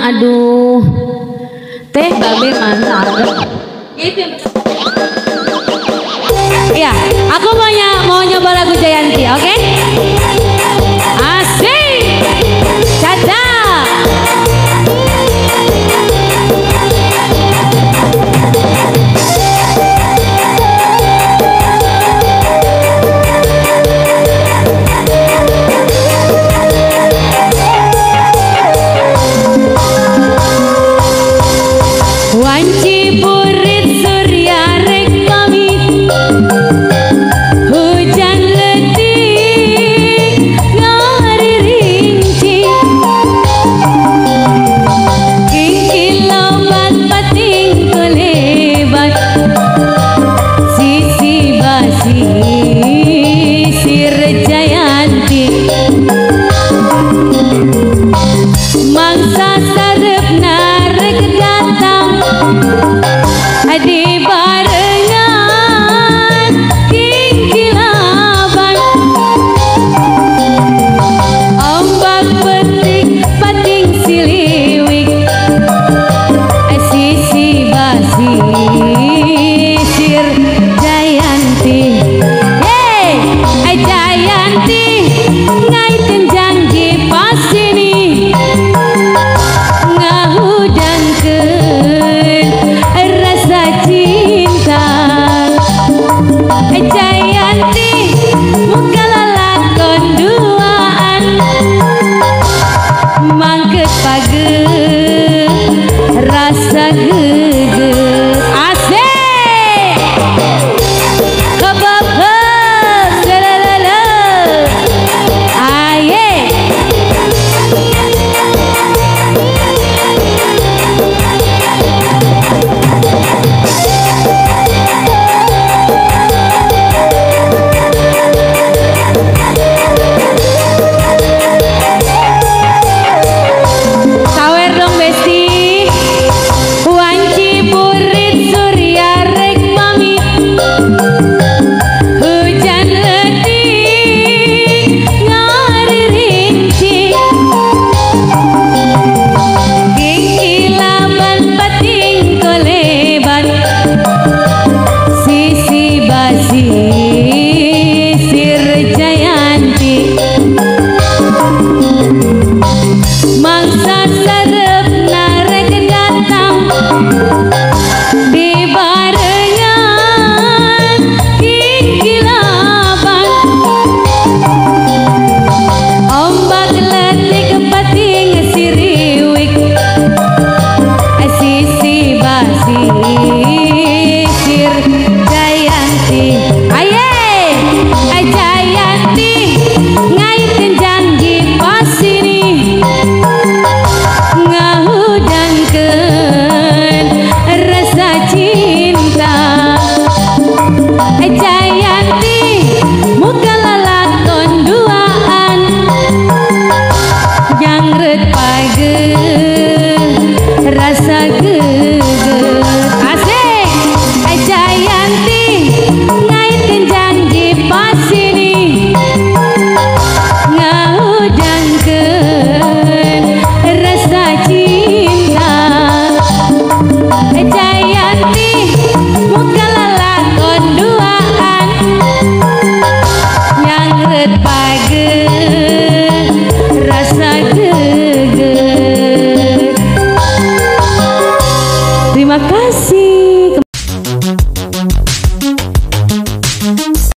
aduh. Teh babe mana ada? Iya, aku mau nyoba lagu Jayanti, oke? Asik, caca. Wanci purit surya rek pamit, hujan letik ngari rinci, kikiloban pating kulebat, sisi basi sir Jayanti, mangsa sarep narek datang di barengan kikilaban, ombak petik pating siliwik, sisi basi sir Jayanti. Hey, Jayanti ngaiten janji pas ini ngahudangkeun rasa cinta. Jayanti muka lalakon duaan, mangket page rasa geger. Asik kebabek lalala aye. Sawer dong Besti. Wanci purit surya rek pamit, hujan letik ngari rinci, kikilaban pating koleban, sisi basi sir Jayanti, mangsa sarep narek datang di barengan kikilaban, ombak letik pating siriwik, sisi basi sir Jayanti. Aye, Jayanti ngaiten janji pas ini ngahudangkeun rasa cinta. Jayanti muka lalakon duaan, jangret page rasa geger. Asik, Jayanti ngaiten janji pas ini ngahudangkeun rasa cinta. Jayanti muka lalakon duaan, nyangret page rasa geger. Terima kasih.